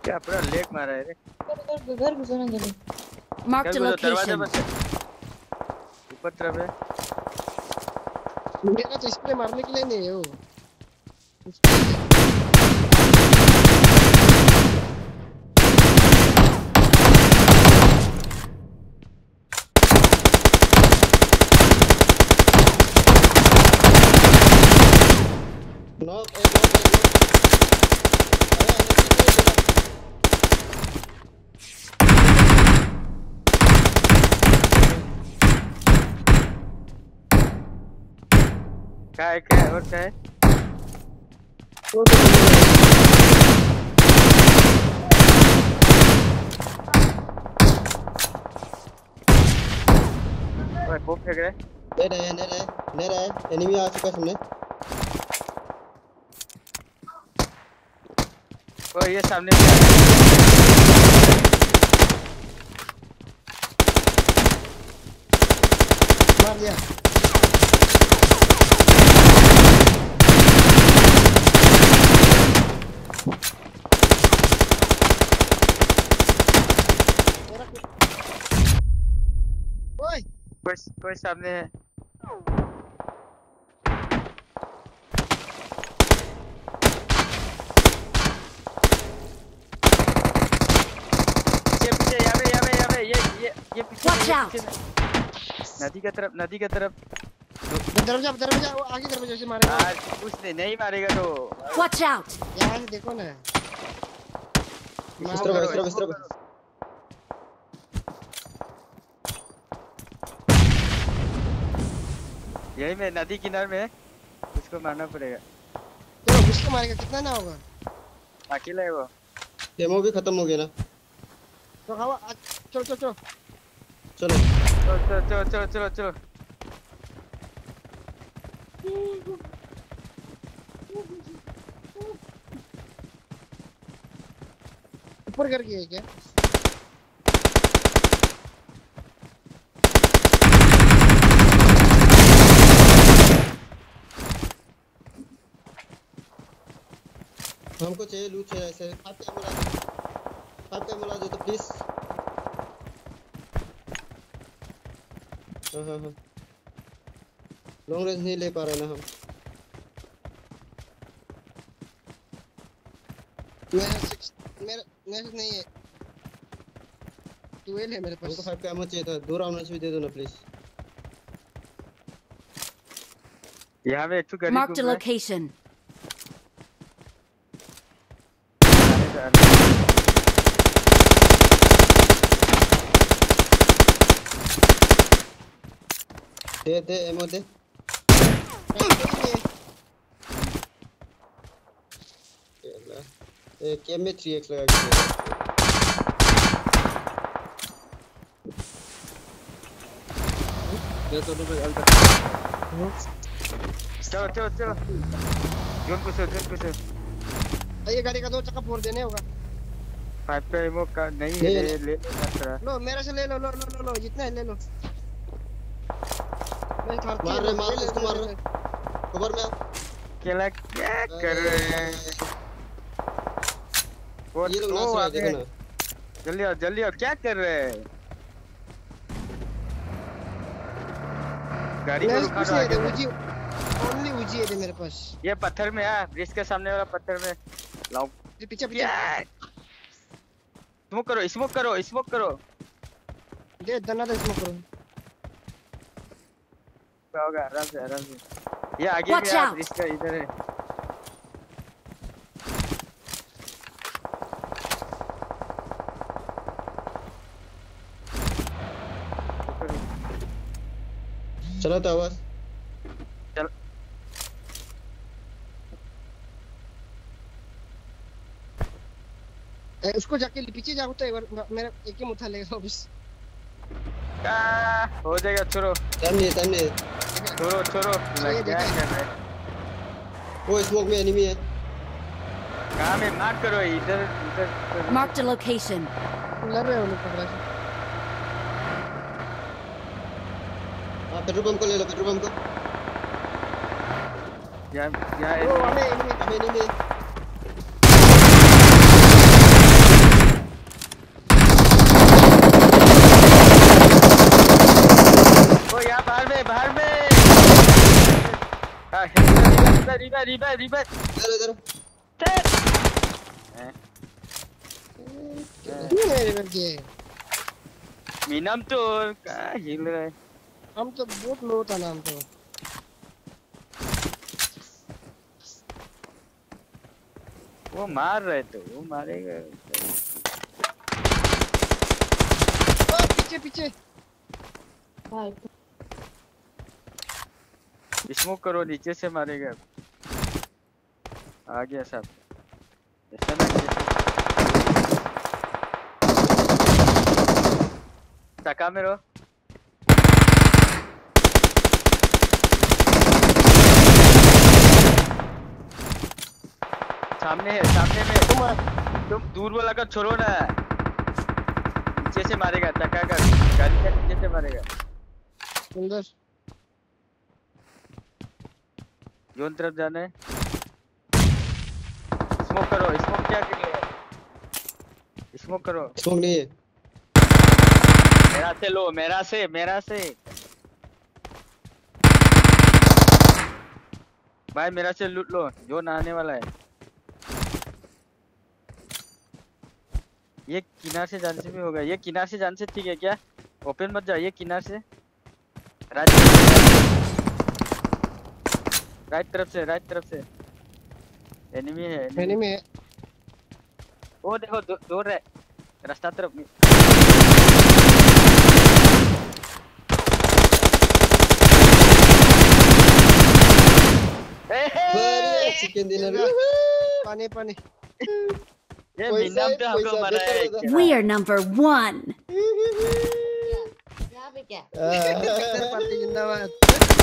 क्या पूरा लेग मारा है रे। घर घुसो ना जल्दी। Mark the location. ऊपर तरफ है। मेरा तो इसमें मारने के लिए नहीं है वो। क्या है और क्या है? ओए बम फेंक रहे। ले रहे एनिमी आ चुका सामने। ओए ये सामने मार दिया। कोई सामने है। पीछे यहाँ पे ये पीछे नदी की तरफ दरवाजा वो आगे दरवाजे से मारेगा। यार कुछ नहीं मारेगा तो Watch out. यहाँ से देखो ना। इस तरफ यही में नदी किनारे में है, उसको मारना पड़ेगा। तो उसको मारेगा कितना ना होगा? अकेला है वो। डेमो भी खत्म हो गया ना। तो हवा चलो ऊपर कर गया क्या? हमको चाहिए लूट चाहिए ऐसे। आपका मिला दो तो प्लीज। हाँ लॉन्ग रेंज नहीं ले पा रहे ना हम। मेरा नहीं है। 12 है मेरे पास। हमको 5 का एमो चाहिए था। 2 राउंड भी दे दो ना प्लीज। यहाँ पे एक गाड़ी Mark the location. दे एमो दे। केम में 3x लगा के ये तो भाई अलग। चलो जोन कुछ ये गाड़ी का 2 चक्का फोड़ देने होगा। 5 पे एमो का नहीं है। ले लो मेरे से ले लो जितना है ले लो। मार रहे इसको मार रहे। कवर में केला क्या कर रहे हैं? वो ये लोग नाच रहे हैं देखो ना। जल्दी आओ क्या कर रहे हैं? गाड़ी को रुका दो आगे। ओनली उजी है मेरे पास। ये पत्थर में है, ब्रिज के सामने वाला पत्थर में लाओ। पीछे स्मोक करो दे दना दे स्मोक करो। क्या होगा? आराम से ये आगे भी है, ब्रिज का इधर है। चलो तो आवाज चल। उसको जाके पीछे जाओ तो एक बार मेरा एक ही मुट्ठा लेगा वापस। हो जाएगा। छोड़ो लग क्या कर रहा है? वो स्मोक में एनिमी है। कहाँ में? मार करो इधर। Mark the location. लड़ रहे हो लोग पकड़ा से। हाँ पेट्रोल पंप को ले लो। पेट्रोल पंप को यहाँ हमें एनिमी रिवाइव इधर इधर मेरे पर के मीनम तो का हिल रहा है। हम तो बहुत लो था नाम तो वो मार रहे तो वो मारेगा। ओ पीछे पीछे भाई स्मोक करो, नीचे से मारेगा। आ गया साहब, ऐसा ना टका में रहो। सामने है, सामने में। तुम दूर वाला का छोड़ो ना, नीचे से मारेगा। टका का गाड़ी का नीचे से मारेगा। सुंदर जोन तरफ जाना है। स्मोक करो, स्मोक क्या कर रहे हो? स्मोक करो। स्मोक नहीं है। मेरा से लो, मेरा से भाई, मेरा से लूट लो। जो नहाने वाला है ये किनार से जाने से भी होगा। ये किनार से जाने से ठीक है क्या? ओपन मत जाओ, ये किनार से राइट तरफ से एनिमी है। एनिमी है। वो देखो दौड़ रहा है रास्ता तरफ में। बढ़िया चिकन डिनर। पानी पानी ये मिनम तो हमको मारा है। We are number 1. यहाँ पे क्या कट्टर पार्टी जिंदाबाद।